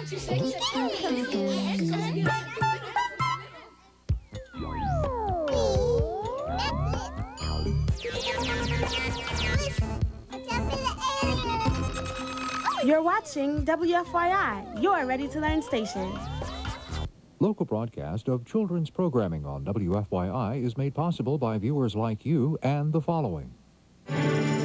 You're watching WFYI, your Ready to Learn station. Local broadcast of children's programming on WFYI is made possible by viewers like you and the following.